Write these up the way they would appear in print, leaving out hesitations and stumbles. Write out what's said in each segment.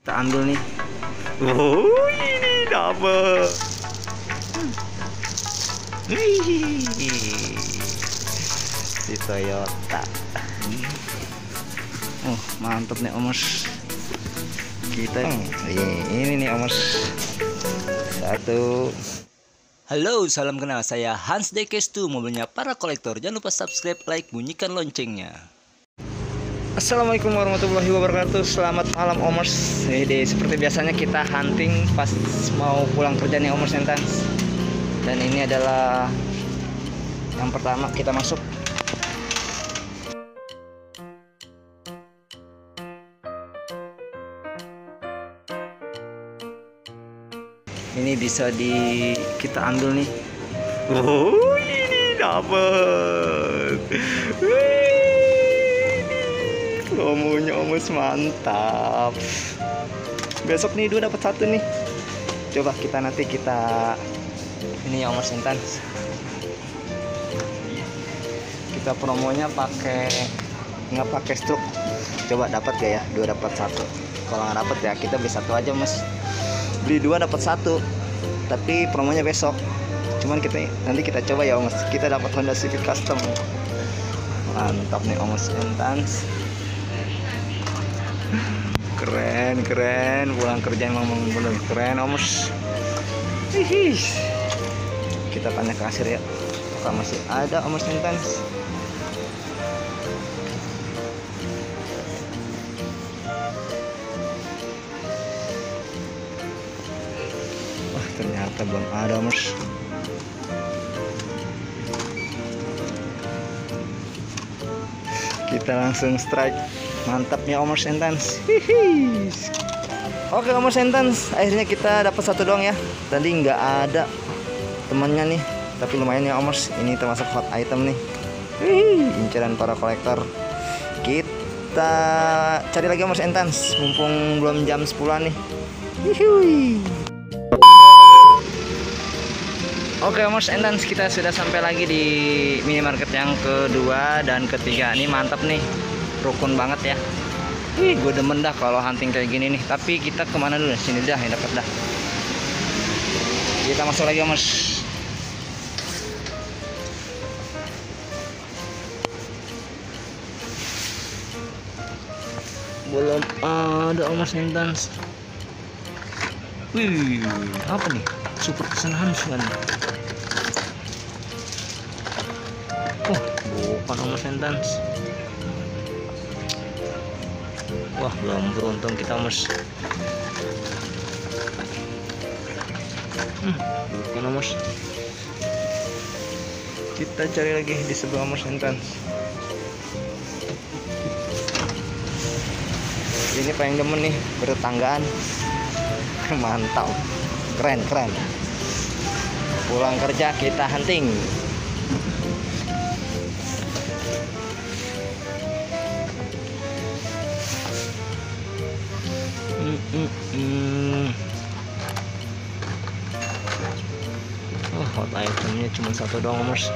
Kita ambil nih. Oh, ini double. Si Toyota. Oh, mantap nih Omos. Kita ini nih Omos. Satu. Halo, salam kenal. Saya Hans Dekes2, mobilnya para kolektor. Jangan lupa subscribe, like, bunyikan loncengnya. Assalamualaikum warahmatullahi wabarakatuh. Selamat malam Omers. Seperti biasanya kita hunting pas mau pulang kerja nih Omers Entans. Dan ini adalah yang pertama kita masuk. Ini bisa kita ambil nih. Oh, ini dapat. Promonya Omos mantap. Besok nih dua dapat satu nih. Coba nanti kita ini ya Omos Intens. Kita promonya nggak pakai struk. Coba dapat gak ya? Dua dapat satu. Kalau nggak dapat ya kita beli satu aja Mas. Beli dua dapat satu. Tapi promonya besok. Cuman nanti kita coba ya Omos. Kita dapat Honda Civic Custom. Mantap nih Omos Intens. Keren pulang kerja emang bener keren Omos. Kita tanya ke kasir ya, apakah masih ada Omos Intens. Wah, ternyata belum ada Omos. Kita langsung strike. Mantapnya Omos Intens. Oke Omos Intens, akhirnya kita dapat satu doang ya. Tadi nggak ada temannya nih, tapi lumayan ya Omos. Ini termasuk hot item nih. Incaran para kolektor. Kita cari lagi Omos Intens, mumpung belum jam 10-an nih. Oke Omos Intens, kita sudah sampai lagi di minimarket yang kedua dan ketiga. Ini mantap nih, rukun banget ya. Gue demen dah kalau hunting kayak gini nih. Tapi kita kemana dulu? Sini dah yang dapat dah. Kita masuk lagi Omos. Belum ada Omos Intens. Wih, apa nih? Super kesenangan kan? Oh, bukan Omos Intens. Wah, belum beruntung kita Omos. Bukan Omos. Kita cari lagi di sebelah Omos Intens. Ini paling demen nih, bertetanggaan. Mantap, keren. Pulang kerja kita hunting. Oh, hot itemnya cuma satu doang Omos.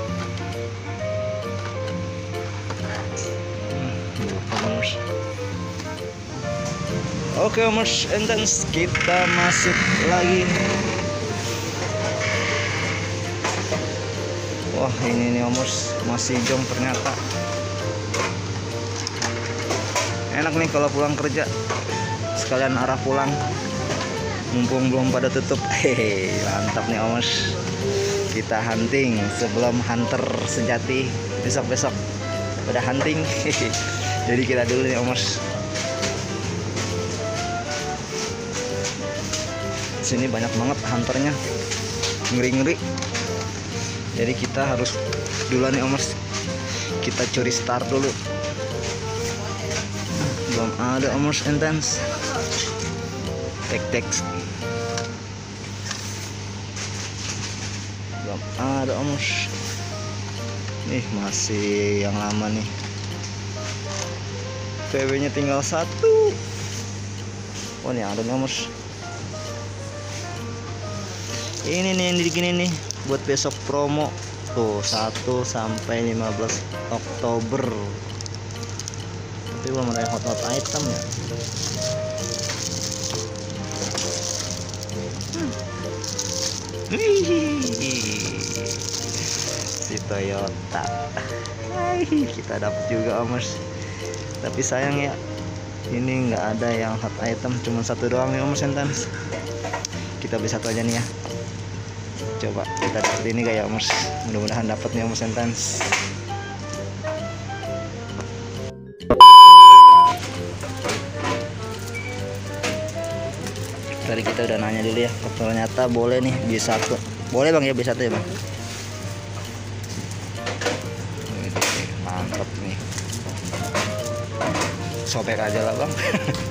Bukan Omos. Oke Omos Intens, kita masuk lagi. Wah, ini nih Omos, masih jong ternyata. Enak nih kalau pulang kerja sekalian arah pulang, mumpung belum pada tutup. Hehe, mantap nih Omos. Kita hunting sebelum hunter sejati besok pada hunting. Jadi kita dulu nih Omos. Sini banyak banget hunternya, ngeri. Jadi kita harus duluan nih Omos. Kita curi start dulu. Belum ada Omos Intens. Tek belum ada Omos. Nih masih yang lama nih. VW nya tinggal satu. Oh, ini ada nih Omos. Ini nih yang gini nih buat besok promo tuh 1 sampai 15 Oktober. Tapi belum ada hot item ya. Si Toyota. Kita dapat juga Omers. Tapi sayang ya, ini nggak ada yang hot item, cuma satu doang nih Omers Intens. Kita beli satu aja nih ya. Coba kita dapat ini kayak Omers. Mudah-mudahan dapat nih Omers Intens. Tadi kita udah nanya dulu ya, ternyata boleh nih bisa satu. Boleh bang ya, bisa satu ya bang. Mantap nih. Sobek aja lah bang.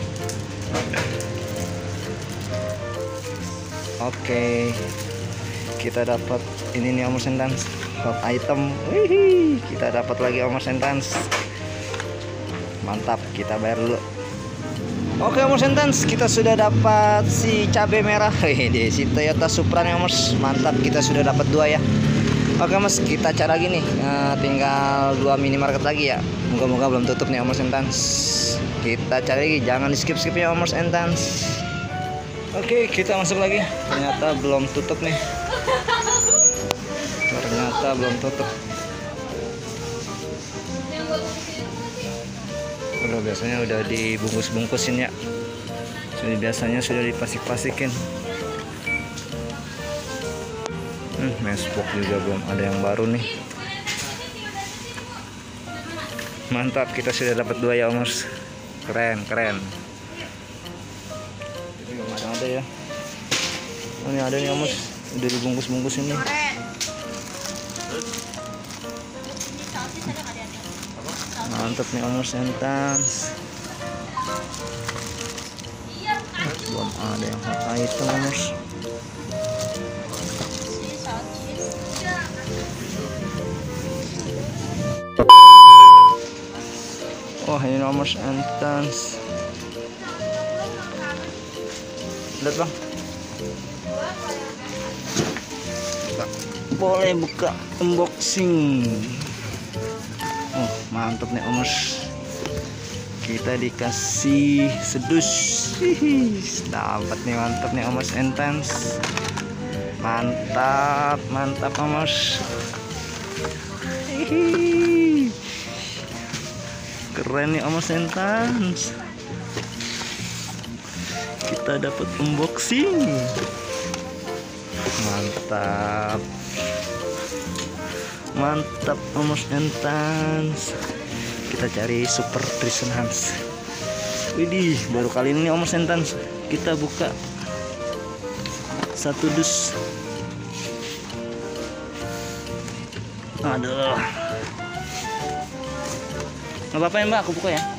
Oke, kita dapat ini nih Omers Intens, hot item. Wih, kita dapat lagi Omers Intens. Mantap, kita bayar dulu. Oke Omers Intens, kita sudah dapat si cabai merah. Di si Toyota Supra nih Omers. Mantap, kita sudah dapat dua ya. Oke Mas, kita cari lagi nih. Tinggal 2 minimarket lagi ya. Moga-moga belum tutup nih Omers Intens. Kita cari lagi, jangan di skip ya Omers Intens. Oke, kita masuk lagi. Ternyata belum tutup nih. Ternyata belum tutup. Udah biasanya udah dibungkus-bungkusin ya. Biasanya sudah diplastik-plastikin. Mespok juga belum ada yang baru nih. Mantap, kita sudah dapat 2 ya Omers. Keren. Ini belum ada ya. Oh, ini ada nih Omers. Udah dibungkus-bungkusin nih. Mantap nih Omers Intens. Belum ada yang hot item Omers. Wah, ini Omers Intens. Lihat bang. Boleh buka unboxing. Oh, mantap nih Omers. Kita dikasih sedus. Dapat nih, mantap nih Omers Intens. Mantap Omers. Keren nih Omers Intens. Kita dapat unboxing. Mantap Omers Intens. Kita cari Super Tristan Hans. Widih, baru kali ini Omers Intens kita buka satu dus. Aduh, nggak apa-apa ya mbak, aku buka ya.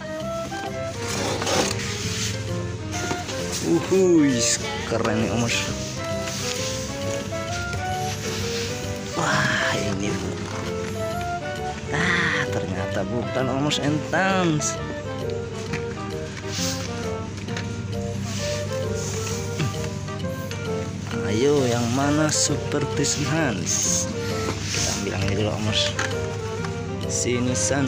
Keren nih Omers. Wah, ini ternyata bukan Omers Intens. Ayo, yang mana Super Tristan Hans? Kita ambil yang ini dulu Omers. Sini san.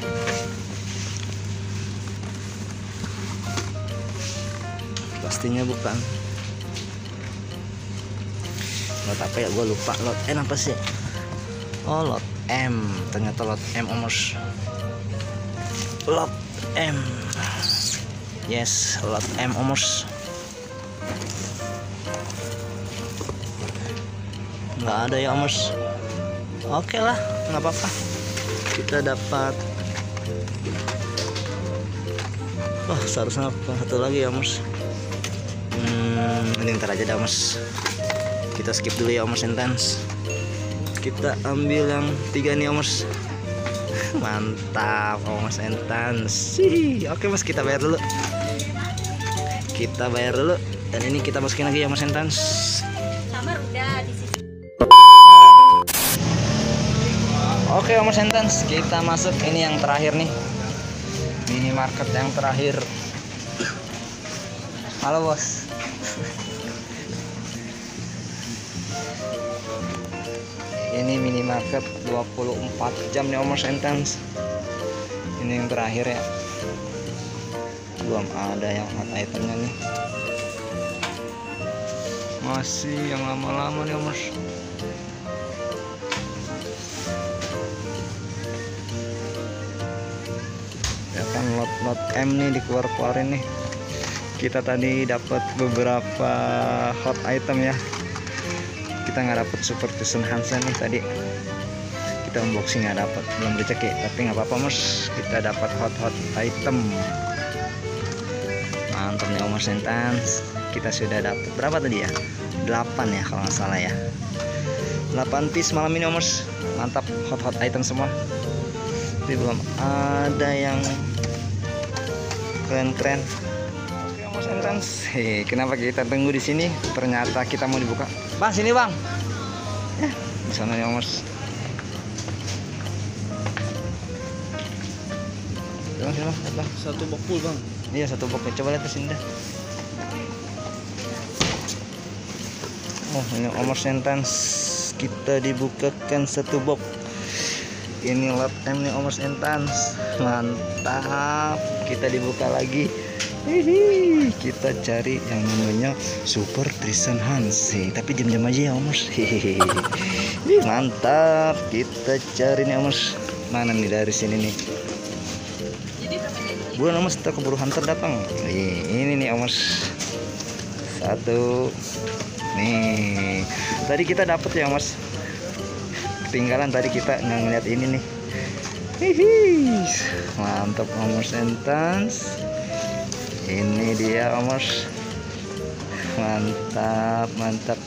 Pastinya bukan. Lot apa ya, gue lupa. Lot N apa sih? Oh, lot M. Ternyata lot M Omers. Lot M. Yes, lot M Omers. Nggak ada ya Omers. Oke lah, nggak apa-apa. Kita dapat. Wah, seharusnya satu lagi ya Omers. Ini ntar aja dah Omers. Kita skip dulu ya Omers Intens. Kita ambil yang 3 nih Omers. Mantap Omers Intens. Oke Mas, kita bayar dulu. Dan ini kita masukin lagi ya Omers Intens. Kamar udah di sini. Oke Omers Intens, kita masuk ini yang terakhir nih. Minimarket yang terakhir. Halo bos. Ini minimarket 24 jam nih Omers Intens. Ini yang terakhir ya. Belum ada yang hot itemnya nih. Masih yang lama-lama nih Mas. Ya kan lot M nih dikeluarin nih. Kita tadi dapat beberapa hot item ya. Kita nggak dapat Super Tucson Hansen nih tadi. Kita unboxing nggak dapat, belum rezeki. Tapi nggak apa-apa Mas. Kita dapat hot item. Mantap nih Om Sentans. Kita sudah dapat berapa tadi ya? 8 ya kalau nggak salah ya. 8 piece malam ini Om. Mantap, hot item semua. Tapi belum ada yang keren-keren. Oke Om Sentans. Kenapa kita tunggu di sini? Ternyata kita mau dibuka. Bang, sini Bang. Ya, di sana nih Om. Bang, Satu box full Bang. iya satu box. Coba lihat sini dah. Oh ini Om Sentans, kita dibukakan satu box. Ini lot M nih Om Sentans, mantap. Kita dibuka lagi. Hihi, kita cari yang namanya Super Tucson Hansen. Tapi jam-jam aja ya Om. Hihi, mantap. Kita cari nih Om. Mana nih dari sini nih? Buruan Om, kita keburu hunter datang. Ini nih Om. Satu. Nih. Tadi kita dapat ya Om. Ketinggalan tadi kita nggak ngeliat ini nih. Hihi. Mantap Om Sentans. Ini dia Om. Mantap.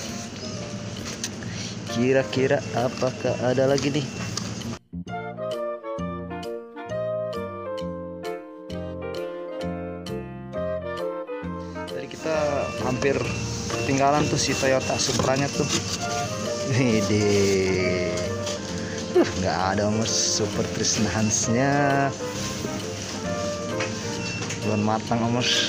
Kira-kira apakah ada lagi nih? Tadi kita hampir ketinggalan tuh si Toyota Supra-nya tuh. Wede. Nggak ada Mas Super Tucson Hansen-nya. Belum matang Mas.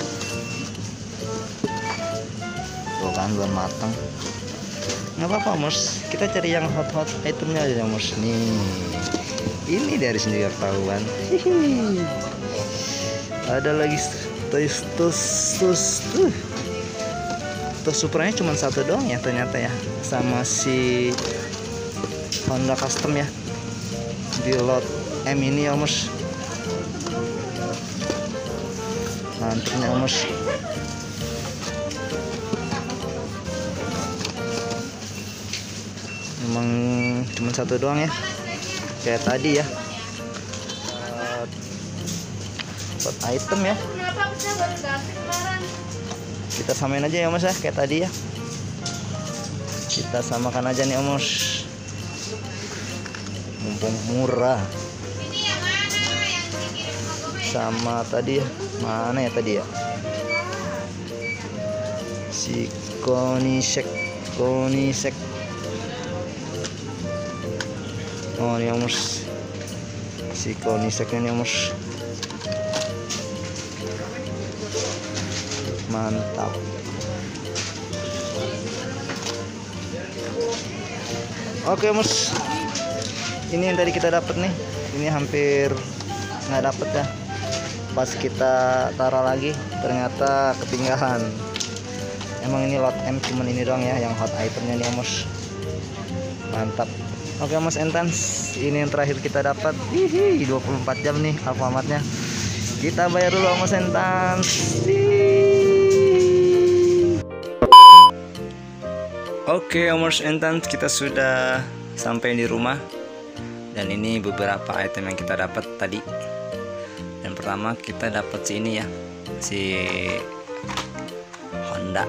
Tuh kan belum matang. Nggak apa-apa Mas. Kita cari yang hot itemnya aja Mas. Nih. Ini dari sendiri ketahuan. Ada lagi Tos Supranya cuma satu doang ya ternyata ya, sama si Honda Custom ya di lot M ini ya Mas. Mantapnya Mas. Memang cuma satu doang ya, kayak tadi ya. Hot item ya. Kita samain aja ya Mas ya, kayak tadi ya. Kita samakan aja nih Om. Mumpung murah. Sama tadi ya. Mana ya tadi ya? Si Konisek. Oh ini Om. Si Koniseknya nih Om. Mantap. Oke Mas, ini yang tadi kita dapat nih. Ini hampir nggak dapet ya. Pas kita taruh lagi ternyata ketinggalan. Emang ini lot M cuman ini doang ya yang hot itemnya nih Mas. Mantap. Oke Mas Entans, ini yang terakhir kita dapat. 24 jam nih Alfamartnya. Kita bayar dulu Mas Entans. Oke Om Sentans, kita sudah sampai di rumah. Dan ini beberapa item yang kita dapat tadi. Dan pertama kita dapat si ini ya, si Honda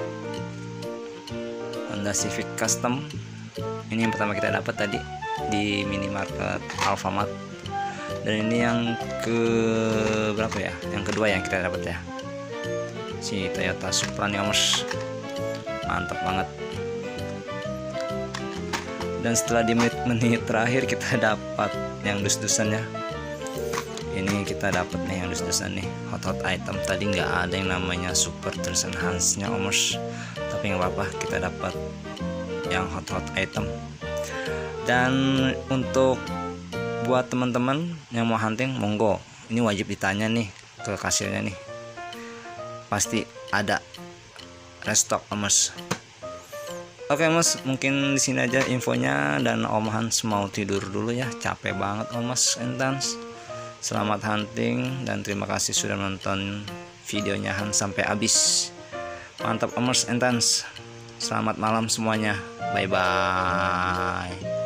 Civic Custom. Ini yang pertama kita dapat tadi di minimarket Alfamart. Dan ini yang ke berapa ya? Yang kedua yang kita dapat ya, si Toyota Supra nih Om. Mantap banget. Dan setelah di menit terakhir kita dapat yang dus-dusannya. Ini kita dapat nih yang dus-dusan nih, hot item. Tadi nggak ada yang namanya Super Tucson Hansen-nya Om. Tapi nggak apa-apa, kita dapat yang hot item. Dan untuk buat teman-teman yang mau hunting, monggo. Ini wajib ditanya nih ke kasirnya nih. Pasti ada restock Mas. Oke Mas, mungkin di sini aja infonya, dan Om Hans mau tidur dulu ya, capek banget Om Mas Entans. Selamat hunting dan terima kasih sudah nonton videonya Hans sampai habis. Mantap Om Mas Entans. Selamat malam semuanya. Bye bye.